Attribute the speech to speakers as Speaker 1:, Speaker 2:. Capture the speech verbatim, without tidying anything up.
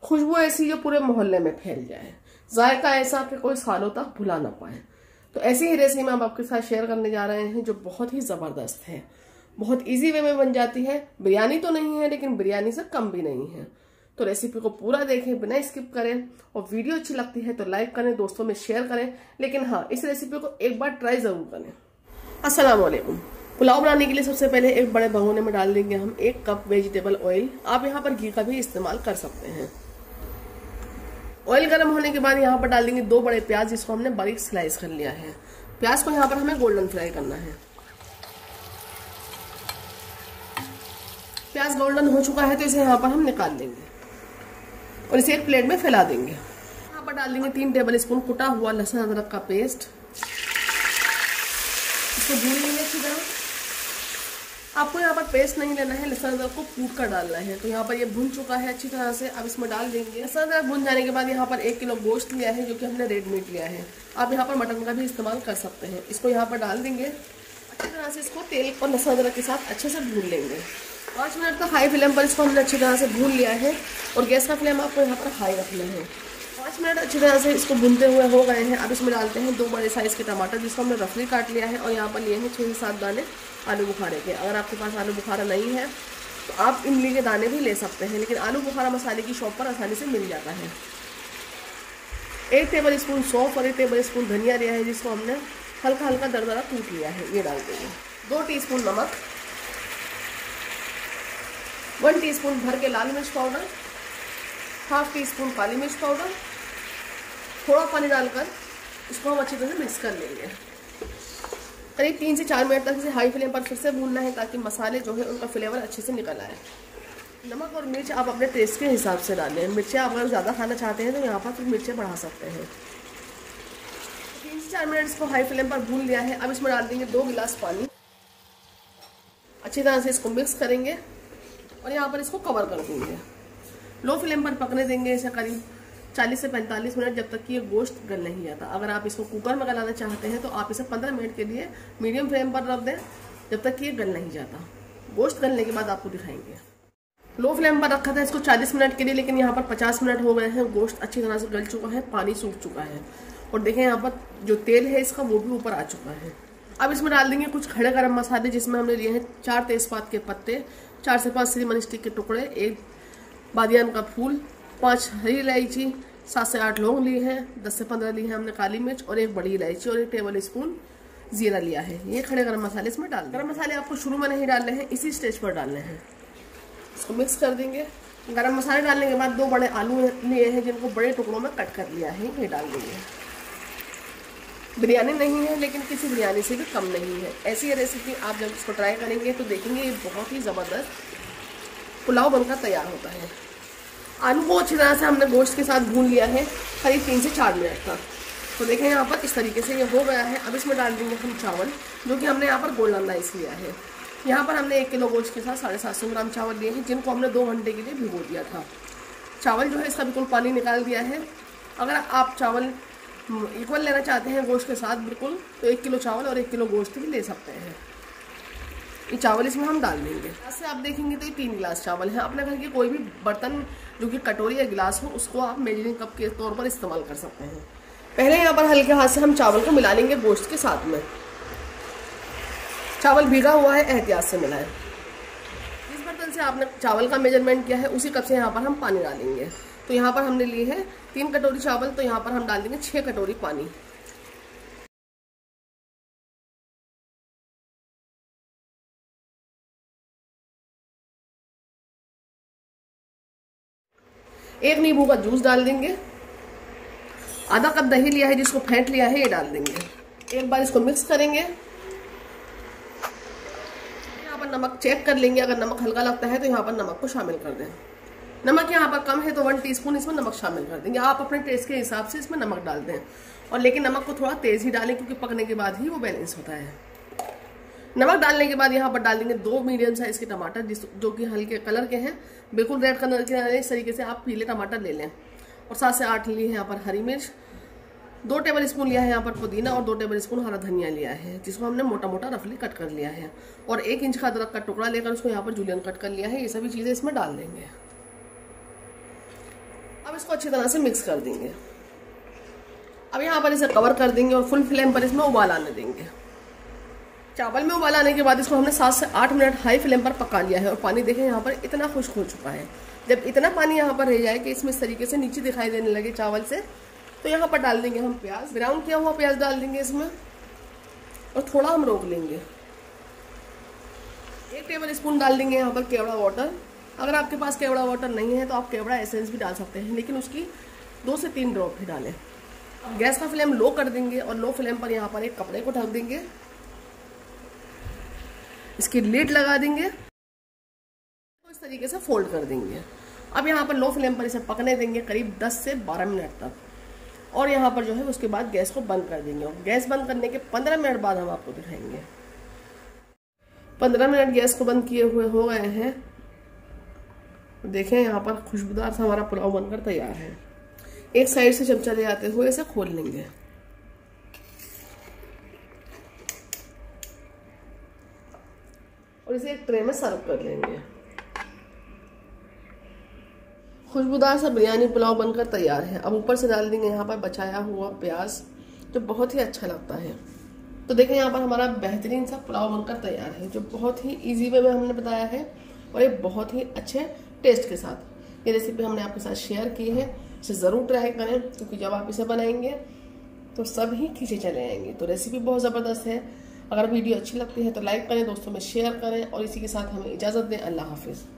Speaker 1: खुशबू ऐसी जो पूरे मोहल्ले में फैल जाए, जायका ऐसा कि कोई सालों तक भुला ना पाए। तो ऐसी ही रेसिपी हम आपके साथ शेयर करने जा रहे हैं जो बहुत ही ज़बरदस्त है, बहुत इजी वे में बन जाती है। बिरयानी तो नहीं है लेकिन बिरयानी से कम भी नहीं है। तो रेसिपी को पूरा देखें, बिना स्किप करें, और वीडियो अच्छी लगती है तो लाइक करें, दोस्तों में शेयर करें। लेकिन हाँ, इस रेसिपी को एक बार ट्राई जरूर करें। अस्सलाम वालेकुम। पुलाव बनाने के लिए सबसे पहले एक बड़े भगोने में डाल देंगे हम एक कप वेजिटेबल ऑयल। आप यहाँ पर घी का भी इस्तेमाल कर सकते हैं। ऑयल गर्म होने के बाद यहाँ पर डाल देंगे दो बड़े प्याज, जिसको हमने बारीक स्लाइस कर लिया है। प्याज को यहाँ पर हमें गोल्डन फ्राई करना है। प्याज गोल्डन हो चुका है तो इसे यहाँ पर हम निकाल देंगे और इसे एक प्लेट में फैला देंगे। यहाँ पर डाल देंगे तीन टेबल स्पून कुटा हुआ लहसुन अदरक का पेस्ट। इसको भून लेंगे अच्छी तरह। आपको यहाँ पर पेस्ट नहीं लेना है, लहसुन अदरक को कूट कर डालना है। तो यहाँ पर ये भुन चुका है अच्छी तरह से। अब इसमें डाल देंगे लहसुन अदरक। भुन जाने के बाद यहाँ पर एक किलो गोश्त लिया है जो कि हमने रेड मीट लिया है। आप यहाँ पर मटन का भी इस्तेमाल कर सकते हैं। इसको यहाँ पर डाल देंगे अच्छी तरह से। इसको तेल और लहसुन अदरक के साथ अच्छे से भून लेंगे। पाँच मिनट तक हाई फ्लेम पर इसको हमने अच्छी तरह से भून लिया है और गैस का फ्लेम आपको यहाँ पर हाई रखना है। पाँच मिनट अच्छी तरह से इसको भूनते हुए हो गए हैं। अब इसमें डालते हैं दो बड़े साइज़ के टमाटर, जिसको हमने रफली काट लिया है, और यहाँ पर लिए हैं छः से सात दाने आलू बुखारे के। अगर आपके पास आलू बुखारा नहीं है तो आप इमली के दाने भी ले सकते हैं, लेकिन आलू बुखारा मसाले की शॉप पर आसानी से मिल जाता है। एक टेबल स्पून सौंफ और एक टेबल स्पून धनिया लिया है, जिसको हमने हल्का हल्का दरदरा कूट लिया है। ये डाल देंगे। दो टीस्पून नमक, वन टीस्पून भर के लाल मिर्च पाउडर, हाफ टी स्पून काली मिर्च पाउडर। थोड़ा पानी डालकर इसको हम अच्छी तरह से मिक्स कर लेंगे। करीब तीन से चार मिनट तक इसे हाई फ्लेम पर फिर से भूनना है, ताकि मसाले जो है उनका फ्लेवर अच्छे से निकल आए। नमक और मिर्च आप अपने टेस्ट के हिसाब से डालें। मिर्चें आप अगर ज़्यादा खाना चाहते हैं तो यहाँ पर फिर मिर्चें बढ़ा सकते हैं। तीन से चार मिनट इसको हाई फ्लेम पर भून लिया है। अब इसमें डाल देंगे दो गिलास पानी। अच्छी तरह से इसको मिक्स करेंगे और यहाँ पर इसको कवर कर देंगे। लो फ्लेम पर पकने देंगे इसे करीब चालीस से पैंतालीस मिनट, जब तक कि ये गोश्त गल नहीं जाता। अगर आप इसको कुकर में गलाना चाहते हैं तो आप इसे पंद्रह मिनट के लिए मीडियम फ्लेम पर रख दें, जब तक कि ये गल नहीं जाता। गोश्त गलने के बाद आपको दिखाएंगे। लो फ्लेम पर रखा था इसको चालीस मिनट के लिए, लेकिन यहाँ पर पचास मिनट हो गए हैं। गोश्त अच्छी तरह से गल चुका है, पानी सूख चुका है, और देखें यहाँ पर जो तेल है इसका वो भी ऊपर आ चुका है। अब इसमें डाल देंगे कुछ खड़े गरम मसाले, जिसमें हमने लिए हैं चार तेजपात के पत्ते, चार से पाँच सिनेमन स्टिक के टुकड़े, एक बादियान का फूल, पांच हरी इलायची, सात से आठ लौंग लिए हैं, दस से पंद्रह लिए हैं हमने काली मिर्च, और एक बड़ी इलायची और एक टेबल स्पून जीरा लिया है। ये खड़े गरम मसाले इसमें डाल दें। गरम मसाले आपको शुरू में नहीं डालने हैं, इसी स्टेज पर डालने हैं। इसको मिक्स कर देंगे। गरम मसाले डालने के बाद दो बड़े आलू लिए हैं, जिनको बड़े टुकड़ों में कट कर लिया है, ये डाल देंगे। बिरयानी नहीं है लेकिन किसी बिरयानी से भी कम नहीं है। ऐसी रेसिपी आप जब इसको ट्राई करेंगे तो देखेंगे ये बहुत ही ज़बरदस्त पुलाव बनकर तैयार होता है। आलू को अच्छी तरह से हमने गोश्त के साथ भून लिया है करीब तीन से चार मिनट तक। तो देखें यहाँ पर इस तरीके से ये हो गया है। अब इसमें डाल देंगे हम चावल, जो कि हमने यहाँ पर गोल्डन राइस लिया है। यहाँ पर हमने एक किलो गोश्त के साथ साढ़े सात सौ ग्राम चावल लिए हैं, जिनको हमने दो घंटे के लिए भिगो दिया था। चावल जो है इसका बिल्कुल पानी निकाल दिया है। अगर आप चावल इक्वल लेना चाहते हैं गोश्त के साथ बिल्कुल, तो एक किलो चावल और एक किलो गोश्त भी ले सकते हैं। ये चावल इसमें हम डाल देंगे। ऐसे आप देखेंगे तो ये तीन गिलास चावल है। अपने घर के कोई भी बर्तन जो कि कटोरी या गिलास हो, उसको आप मेजरिंग कप के तौर पर इस्तेमाल कर सकते हैं। पहले यहाँ पर हल्के हाथ से हम चावल को मिला लेंगे गोश्त के साथ में। चावल भीगा हुआ है, एहतियात से मिलाएं। जिस बर्तन से आपने चावल का मेजरमेंट किया है उसी कप से यहाँ पर हम पानी डालेंगे। तो यहाँ पर हमने लिए है तीन कटोरी चावल, तो यहाँ पर हम डाल देंगे छः कटोरी पानी। एक नींबू का जूस डाल देंगे। आधा कप दही लिया है, जिसको फेंट लिया है, ये डाल देंगे। एक बार इसको मिक्स करेंगे। यहाँ पर नमक चेक कर लेंगे। अगर नमक हल्का लगता है तो यहाँ पर नमक को शामिल कर दें। नमक यहाँ पर कम है तो वन टीस्पून इसमें नमक शामिल कर देंगे। आप अपने टेस्ट के हिसाब से इसमें नमक डाल दें, और लेकिन नमक को थोड़ा तेज ही डालें, क्योंकि पकने के बाद ही वो बैलेंस होता है। नमक डालने के बाद यहाँ पर डाल देंगे दो मीडियम साइज के टमाटर, जिस जो कि हल्के कलर के हैं, बिल्कुल रेड कलर के। इस तरीके से आप पीले टमाटर ले लें। और सात से आठ लिए हैं यहाँ पर हरी मिर्च, दो टेबल स्पून लिया है यहाँ पर पुदीना, और दो टेबल स्पून हरा धनिया लिया है, जिसको हमने मोटा मोटा रफली कट कर लिया है। और एक इंच का अदरक का टुकड़ा लेकर उसको यहाँ पर जूलियन कट कर लिया है। ये सभी चीज़ें इसमें डाल देंगे। अब इसको अच्छी तरह से मिक्स कर देंगे। अब यहाँ पर इसे कवर कर देंगे और फुल फ्लेम पर इसमें उबाल आने देंगे। चावल में उबाल आने के बाद इसको हमने सात से आठ मिनट हाई फ्लेम पर पका लिया है और पानी देखें यहाँ पर इतना खुश्क हो चुका है। जब इतना पानी यहाँ पर रह जाए कि इसमें इस तरीके से नीचे दिखाई देने लगे चावल से, तो यहाँ पर डाल देंगे हम प्याज। ब्राउन किया हुआ प्याज डाल देंगे इसमें और थोड़ा हम रोक लेंगे। एक टेबल स्पून डाल देंगे यहाँ पर केवड़ा वाटर। अगर आपके पास केवड़ा वाटर नहीं है तो आप केवड़ा एसेंस भी डाल सकते हैं, लेकिन उसकी दो से तीन ड्रॉप ही डालें। गैस का फ्लेम लो कर देंगे और लो फ्लेम पर यहाँ पर एक कपड़े को ढक देंगे, इसकी लिड लगा देंगे, तो इस तरीके से फोल्ड कर देंगे। अब यहाँ पर लो फ्लेम पर इसे पकने देंगे करीब दस से बारह मिनट तक और यहाँ पर जो है उसके बाद गैस को बंद कर देंगे। और गैस बंद करने के पंद्रह मिनट बाद हम आपको दिखाएंगे। पंद्रह मिनट गैस को बंद किए हुए हो गए हैं। देखें यहाँ पर खुशबूदार सा हमारा पुलाव बनकर तैयार है। एक साइड से चमचा ले आते हुए इसे खोल लेंगे। और इसे एक ट्रे में सर्व कर लेंगे। खुशबूदार सा बिरयानी पुलाव बनकर तैयार है। अब ऊपर से डाल देंगे यहाँ पर बचाया हुआ प्याज, जो बहुत ही अच्छा लगता है। तो देखें यहाँ पर हमारा बेहतरीन सा पुलाव बनकर तैयार है, जो बहुत ही इजी वे में हमने बताया है और ये बहुत ही अच्छे टेस्ट के साथ। ये रेसिपी हमने आपके साथ शेयर की है। इसे ज़रूर ट्राई करें, क्योंकि जब आप इसे बनाएंगे तो सब ही खींचे चले आएंगे। तो रेसिपी बहुत ज़बरदस्त है। अगर वीडियो अच्छी लगती है तो लाइक करें, दोस्तों में शेयर करें और इसी के साथ हमें इजाज़त दें। अल्लाह हाफिज़।